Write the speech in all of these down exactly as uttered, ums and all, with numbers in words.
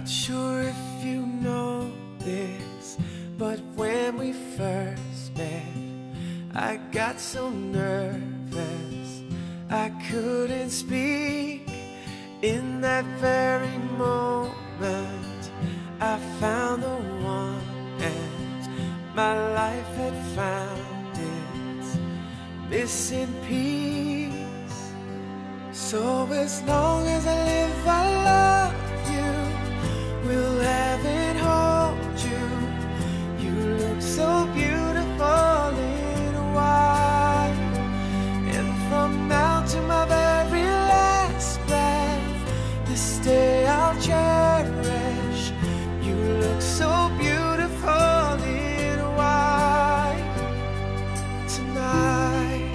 sure if you know this, but when we first met, I got so nervous I couldn't speak. In that very moment I found the one, and my life had found its missing piece. So as long as I live, I love you, will have and hold you. You look so beautiful in white, and from now to my very last breath, this day I'll cherish. You look so beautiful in white tonight.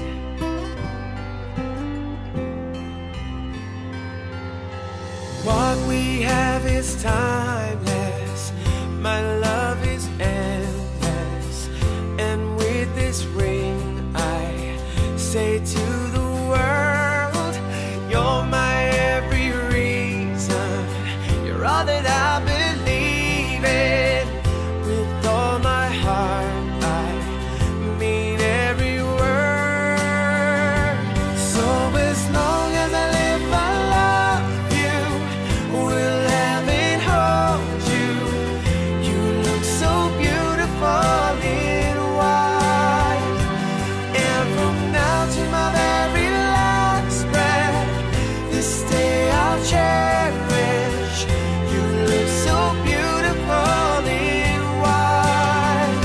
What we have is timeless, my love is endless, and with this ring I say to the world, you're my every reason, you're all that I believe in. With all my heart I mean every word. So as long as I live, I love you, will have and hold you. You look so beautiful in white, and from now to my very last breath, this day I'll cherish. You look so beautiful in white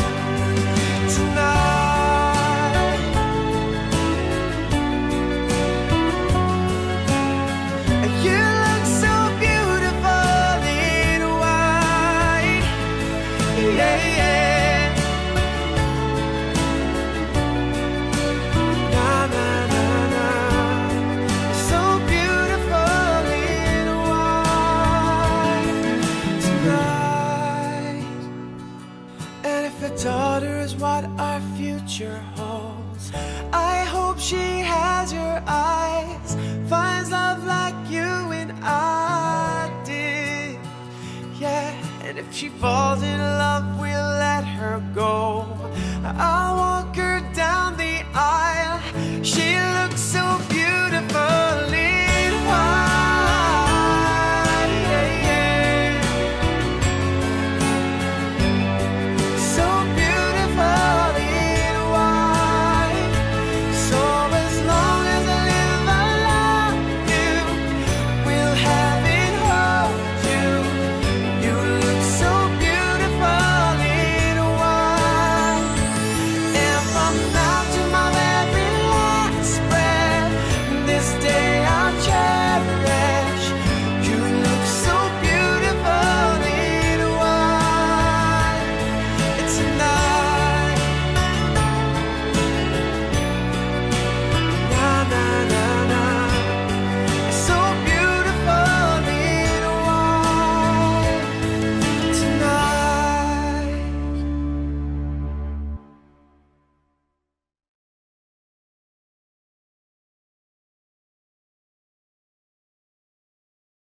tonight. You look so beautiful in white, yeah, yeah. Na na na na, so beautiful in white tonight. And if a daughter is what our future holds, I hope she has your eyes, finds love like you and I did, yeah. And if she falls in love, we'll let her go. I want